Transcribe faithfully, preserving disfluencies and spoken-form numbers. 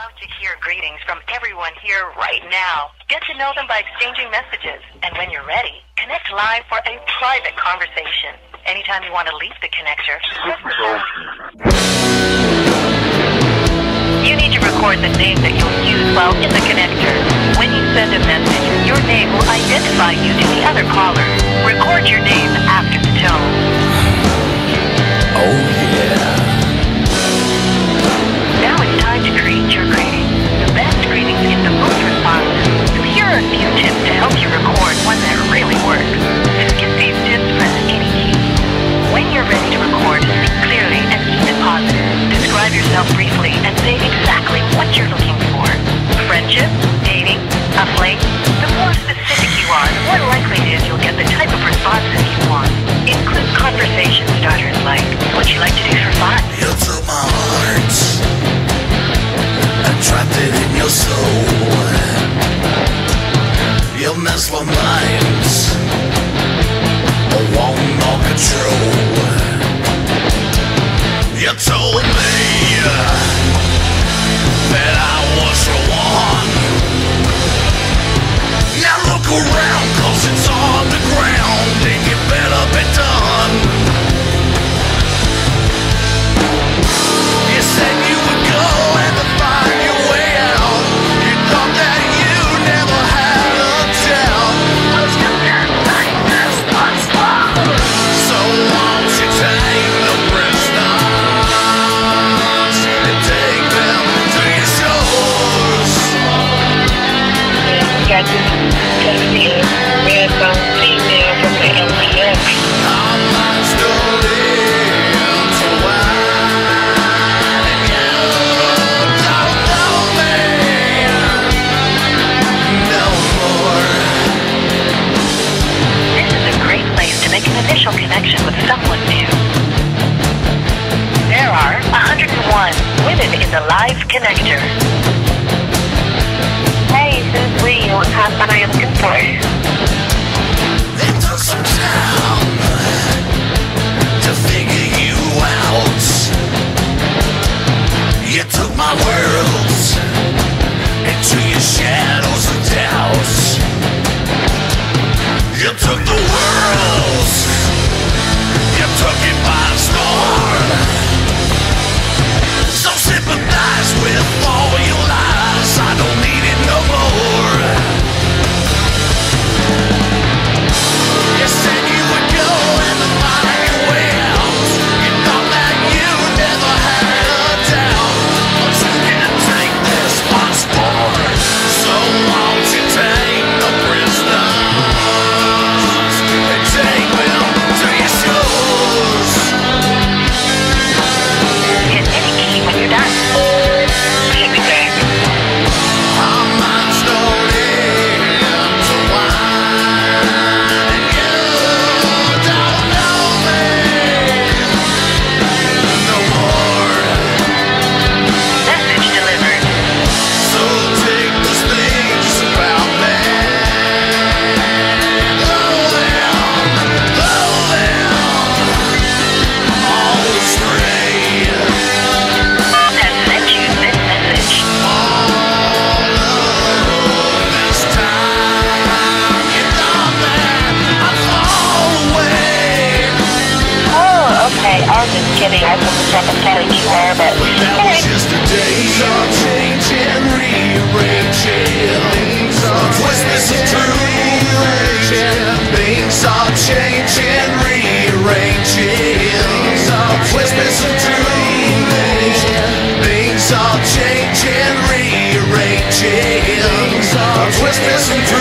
about to hear greetings from everyone here right now. Get to know them by exchanging messages. And when you're ready, connect live for a private conversation. Anytime you want to leave the connector, just the sound. You need to record the name that you'll use while in the connector. When you send a message, your name will identify you to the other caller. Record your name after the tone. Oh yeah. Now it's time to create your greeting. The best greetings get the most responses. So here are a few tips to help you record one that really works. Skip these tips, press any key. When you're ready to record, speak clearly and keep it positive. Describe yourself briefly and say exactly what you're looking for. Friendship, dating, a flake. The more specific you are, the more likely it is you'll get the type of responses you want. Include conversation starters like, what you like to do for fun? You took my heart and trapped it in your soul. You messed with minds, want more control. You told me that I was your one. Now look around, cause it's on the ground and you better be done. You said you would go and find your way out. You thought that you never had a doubt. Was you not like this once more? So won't you take the prisoners and take them to your shores? Got this testing red bone female from the L P X. Our minds don't live to wine, and you don't know me no more. This is a great place to make an initial connection with someone new. There are one hundred one women in the live connector. Hey, this is Lee. What kind of fun are you looking for? It took some time to figure you out. You took my worlds into your shadows of doubt. You took the world, you took it by storm. So sympathize with all your lies. I don't need it no more. You said you would go and find your way out. You thought that you never had a doubt. But you can't take this once more. So won't you take the prisoners and take them to your shores? Hit any key when you're done. Hit me back. Our minds don't live to wine, and you don't know me no more. Message delivered. So take those things about me, throw them, throw them all astray. Has sent you this message. All of this time, you thought that I'd fall away. Oh, okay. I was just kidding. I was just checking Kelly Q R, but But that was just the days are changing, rearranging. Things are twisting and turning. Things are changing, rearranging. Things are twisting and turning. Things are changing, rearranging. Things are twisting and turning.